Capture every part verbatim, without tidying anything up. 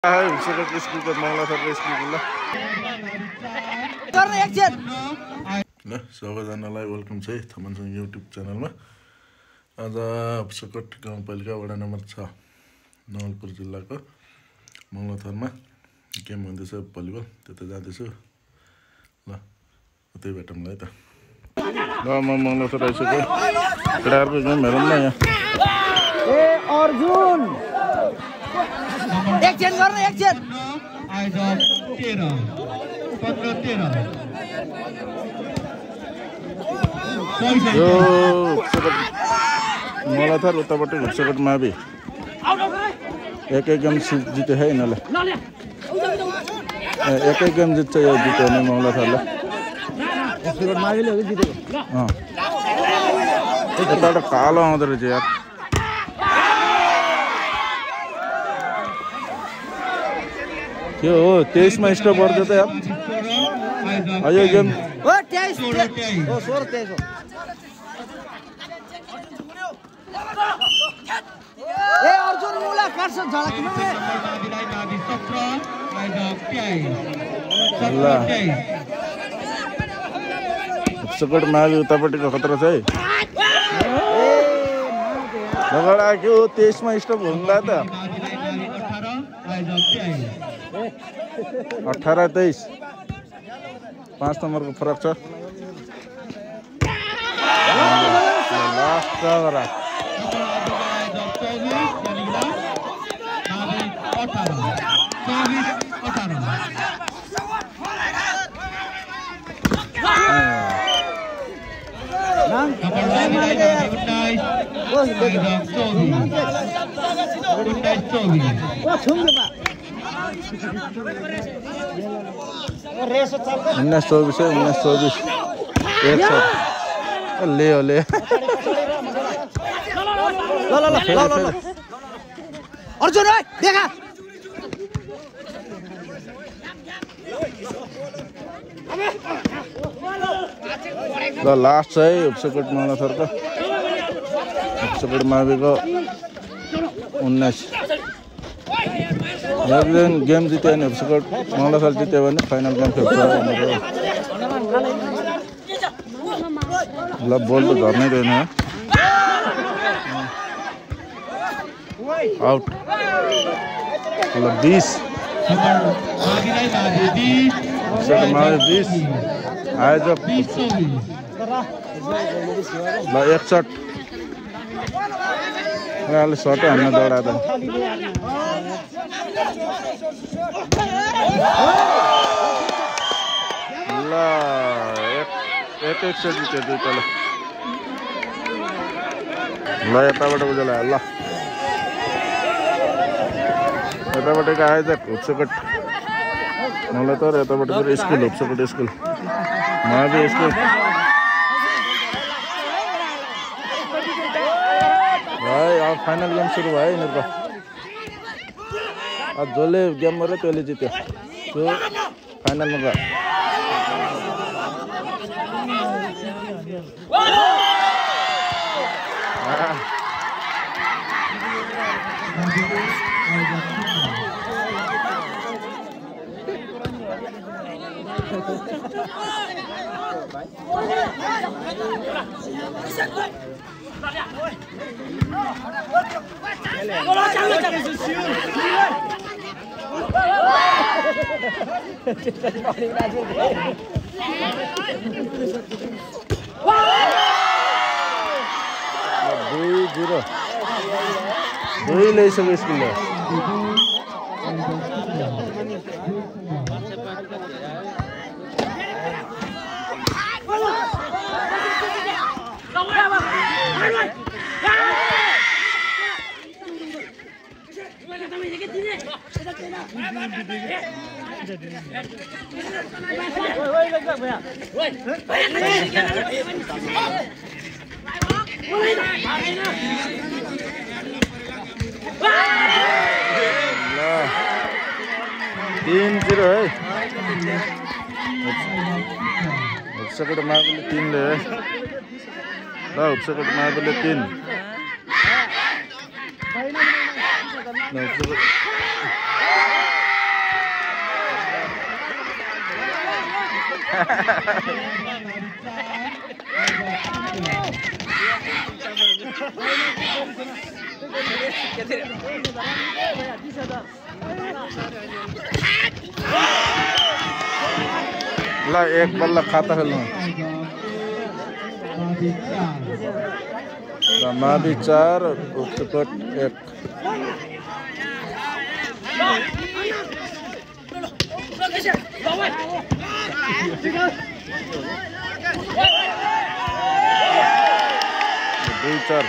स्कुलको मङ्गला सरको स्कुलको ल ल सबैजनालाई वेलकम छ थमनसँग युट्युब च्यानलमा। आज सकट गाउँपालिका वडा नम्बर छ नवलपुर जिल्लाको मङ्गलाथरमा गेम हुँदैछ भलिबल, त्यता जाँदैछु ल उतै भेटौँला है त। ल म मङ्गलाथर आइसकेँ, केटाहरूको गेम हेरौँ न यहाँ। ए अर्जुन एकछिन गर्न एकछिन यो मङ्गलाथर उतापट्टि घुटसकट मावि एक एक गेम जित्यो है यिनीहरूले, एक एक गेम जित्छ यो जित्यो भने मङ्गलाथरले। अँ यताबाट कालो आउँदो रहेछ यार। यो हो तेइसमा स्टप गर्दै त यार यो गेम। हो तेइस हो सोह्र तेइस हो। ए अर्जुन मुला काट्छ झलकमा ल सकट मावि उतापट्टिको खतरा छ है। झगडा के हो तेइसमा स्टप हुँला त अठार तेइस पाँच नम्बरको फरक छ। लास्ट झगडा उन्नाइस चौबिस है उन्नाइस चौबिस एक सौ ले हो ले अर्जुन देखा ल लास्ट छ है उपसकट मङ्गलाथरको उपसकट माविको उन्नाइस। एकदिन गेम जित्यो भने उपसकट मङ्गलाथर जित्यो भने फाइनल गेम फेब्रुअरी भनेको। ल बोल त झर्नै दिएन आउट। ल बिस मावि बिस आएछ ल एकसठ अहिले सटै हान्न दौडा त ल एक एक सय जित्यो दुइटाले। ल यताबाट उज्यालो ल यतापट्टिको आएछ उपसकट मङ्गलाथर, यताबाट फेरि स्कुल उपसकट स्कुल मावि स्कुल भाइ। अब फाइनल गेम सुरु भयो यिनीहरूको। अब जसले गेम गऱ्यो त्यसले जित्यो, त्यो फाइनलमा गयो। दुई जिरो दुई ल्याइसक्यो स्कुलले। तीन जिरो है उपसकट माविले तीनले है ल उपसकट माविले तीन No, ल एक बल्ल खाता खेल्नु मावि चार उत्कट एक दुई चार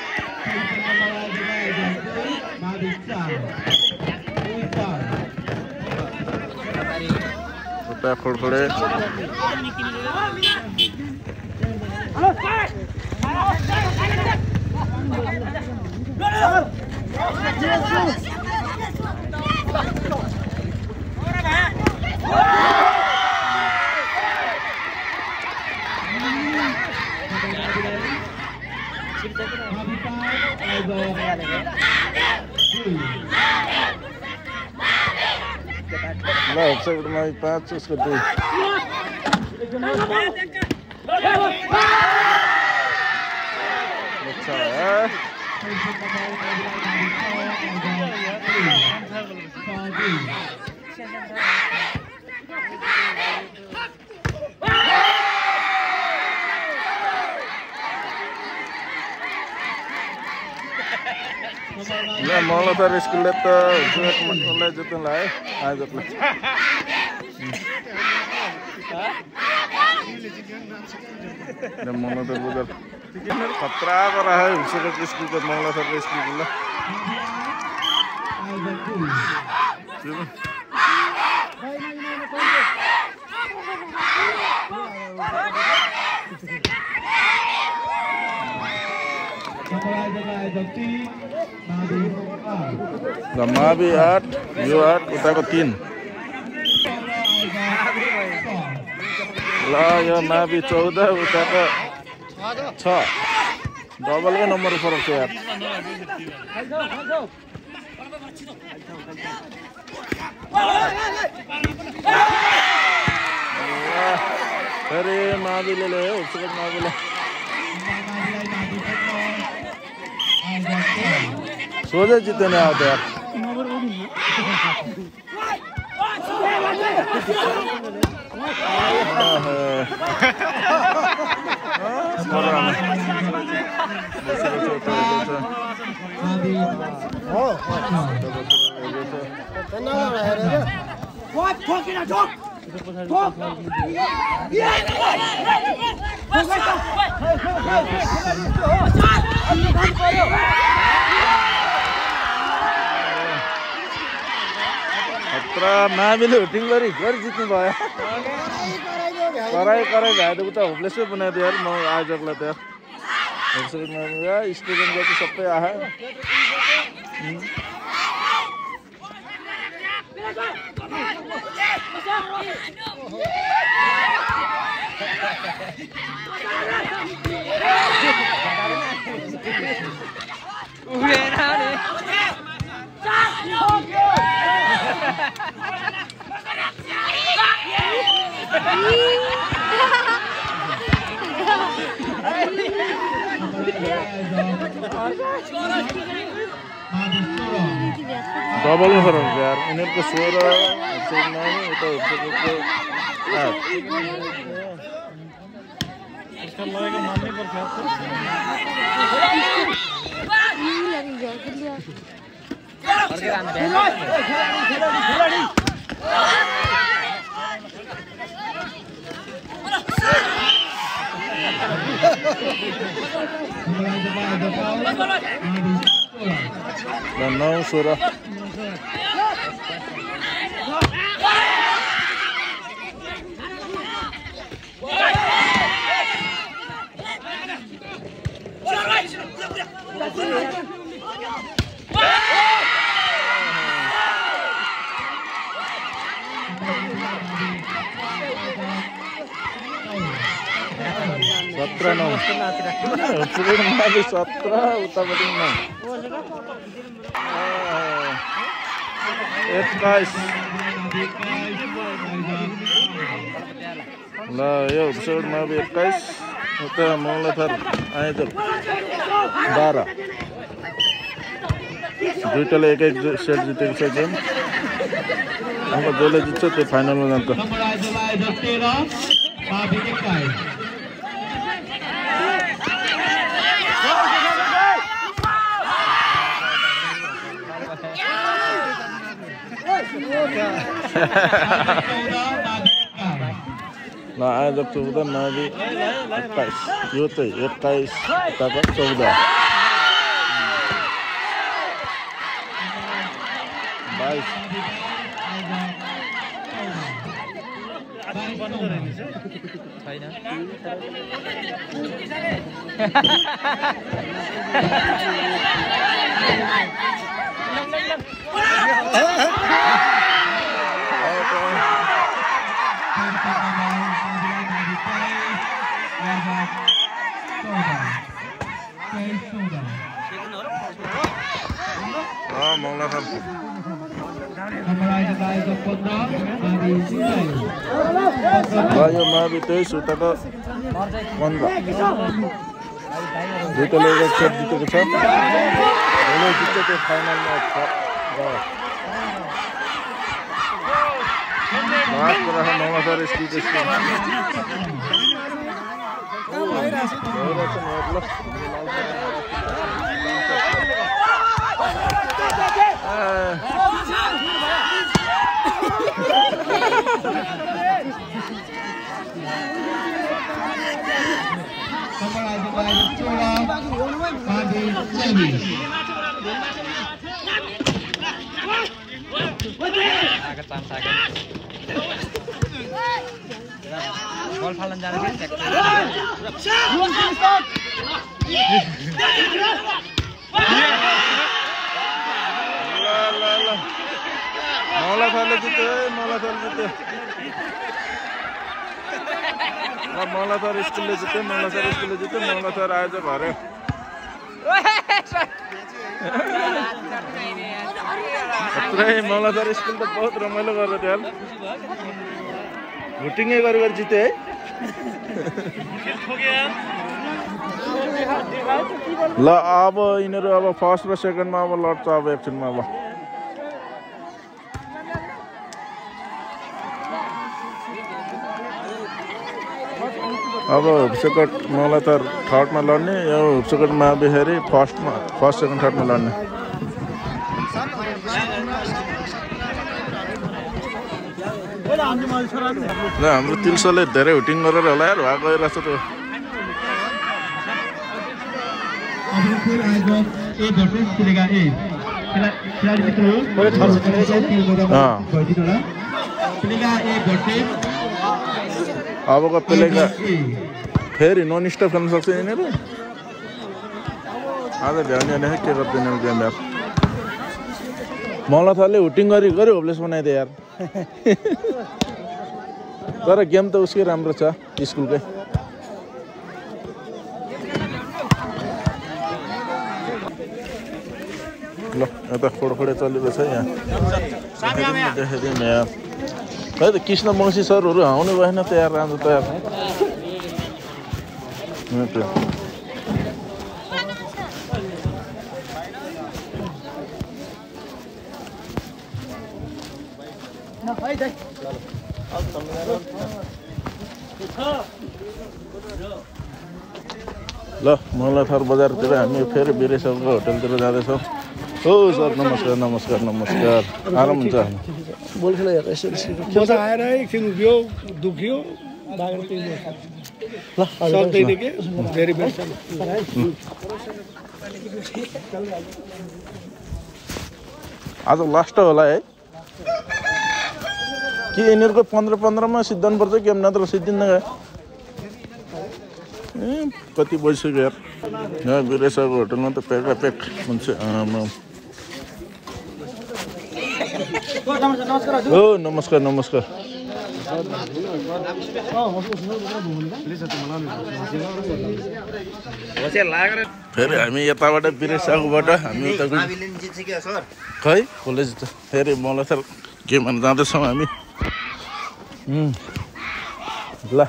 उता खोडखोडे ल सेक्टरमा पाँच उसको दुई ल मलतर स्कुलले त उसलाई जित्नुलाई है आजलाई मलतर बुझर खतरा करा है हुसुकट स्कुल को मलतर स्कुल ल मावि आठ यो आठ उताको तीन ल यो मावि चौध उताको छ डबलकै नम्बर फरक छ यार फेरि माविले ल्यायो उसुकट माविले सोझै जित्दैन आउँछ यार खतरा माविले हुटिङ गरी गरी जित्नु भयो कराई कराई भए त उता होप्लेसै बनाइदियो यार म आजलाई त यार स्टुडेन्ट जति सबै आयो डबल में फरक यार उनीहरूको सोह्र उता नौ सोह्र सत्र नौ सत्र उतापट्टि नौ एक्काइस ल यो एपिसोड मावि एक्काइस उता मौलाथर आइजल बाह्र दुईटाले एक एक सेट जितेको छ गेम अब जसले जित्छ त्यो फाइनलमा जान्छ ल आयोजक चौध मावि एक्काइस यो चाहिँ एक्काइस उताको चौध बाइस मौलाथर यो मावि तेइस उताको पन्ध्र दुईटाले एक सेट जितेको छ जसले जित्छ त्यो फाइनलमा लास्टको राख मौलाथर स्कुल बल फाल्न जानु मौलाथरले जित्यो है मौलाथर जित्यो मौलाथर स्कुलले जित्यो मौलाथर स्कुलले जित्यो मौलाथर आएछ घरे मौलाथर स्कुल त बहुत रमाइलो गरेर थियो यार भुटिङै गरेर जिते है ल अब यिनीहरू अब फर्स्ट र सेकेन्डमा अब लड्छ अब एकछिनमा अब अब हुप्सेकट मौलाथर थर्डमा लड्ने यो हुप्सेकट मावि फेरि फर्स्टमा फर्स्ट सेकेन्ड थर्डमा लड्ने ल हाम्रो तिल्सोले धेरै हुटिङ गरेर होला यार भए गइरहेछ त्यो अबको प्लेगा फेरि नन स्टप खेल्न सक्छ यिनीहरू आज भ्याउने भने के गर्दैन गेम यार मौलाथरले हुटिङ गरी गरी होपलेस बनाइदियो यार तर गेम त उसकै राम्रो छ स्कुलकै ल यता खोडखोडे चलेको छ यहाँ देखाइदिउँ यार खै त कृष्ण वंशी सरहरू आउनु भएन त यार राम्रो त यार ल मौलाथर बजारतिर हामी फेरि वीरेशको होटलतिर जाँदैछौँ हो सर नमस्कार नमस्कार नमस्कार आराम हुन्छ आएर एकछिन उभियो दुख्यो सक्दैन के धेरै बेर आज लास्ट होला है कि यिनीहरूको पन्ध्र पन्ध्रमा सिद्धाउनुपर्छ गेम नत्र सिद्धिन्न गयो ए कति बजिसक्यो यार यहाँ वीरेशको होटलमा त पेका पेक हुन्छ हो नमस्कार नमस्कार फेरि हामी यताबाट वीरेशकोबाट हामी खै कलेज फेरि मौलाथर गेमहरू जाँदैछौँ हामी ल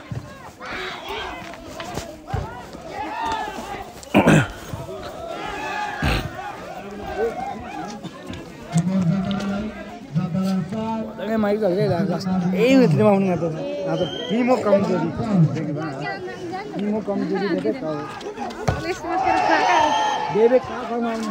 माइक चल्दै यही मित्रमा आउनु त आज तिम्रो कमजोरी तिम्रो कमजोरी देखे त देवे कहाँ कमाउनु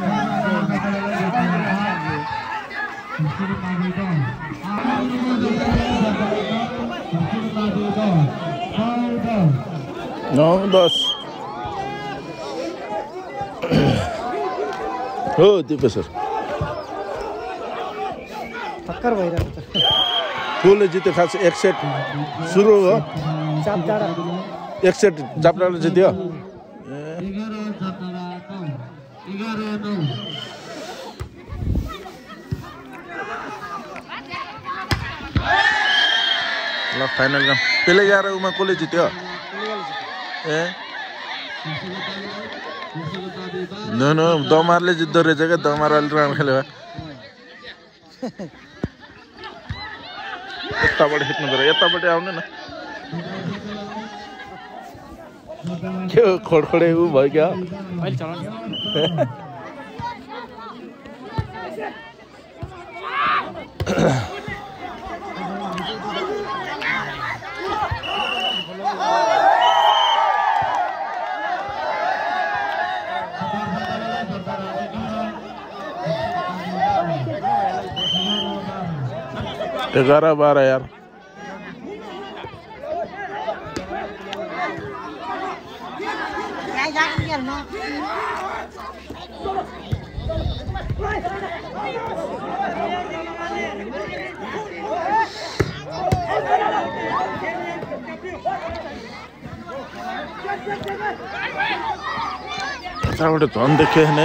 नौ दस हो दिपे सर टक्कर भइरहेको छ फुलले जित्यो खास एक सेट सुरु हो चापडाँडा एक सेट चापडाँडा जित्यो ल फाइनल गेम पेले गएर उमा कसले जित्यो ए न न दमारले जित्दो रहेछ क्या दमार अलि राम्रो खेल्यो यताबाट खिच्नु पर्यो यताबाट आउनु न के हो खोडखोडे ऊ भयो क्या अहिले चलाउने ग्यारह बारह यार यताबाट झन् देखियो नि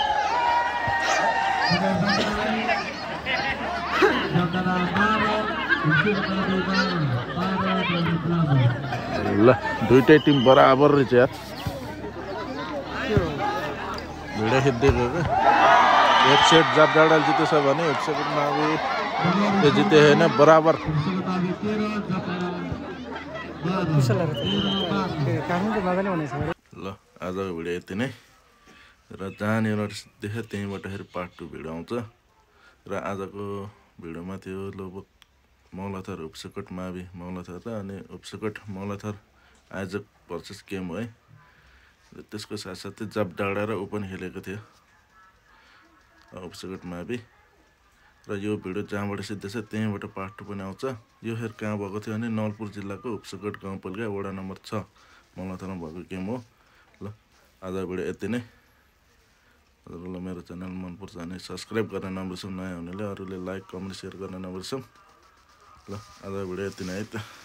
ल दुईटै टिम बराबर रहेछ यार भिडियो खिच्दैको क्या एक सेट जापडाँडा जितेछ भने एक सेटमा अब त्यो जिते होइन बराबर ल आजको भिडियो यति नै र जहाँनिर देख्यो त्यहीँबाट फेरि पार्ट टू भिडियो आउँछ र आजको भिडियोमा थियो लोबोक मौलाथर उपसकट मावि मौलाथर र अनि उपसकट मौलाथर आयोजक भर्सेस गेम हो है र त्यसको साथसाथै जापडाँडा र ऊ पनि खेलेको थियो उपसकट मावि र यो भिडियो जहाँबाट सिद्धेछ त्यहीँबाट पार्ट टू पनि आउँछ यो फेरि कहाँ भएको थियो भने नवलपुर जिल्लाको उपसकट गाउँपालिका वडा नम्बर छ मौलाथरमा भएको गेम हो ल आज भिडियो यति नै हजुरलाई मेरो च्यानल मनपर्छ भने सब्सक्राइब गर्न नबिर्सौँ नयाँ हुनेले अरूले लाइक कमेन्ट सेयर गर्न नबिर्सौँ ल आज भिडियो यति नै है त।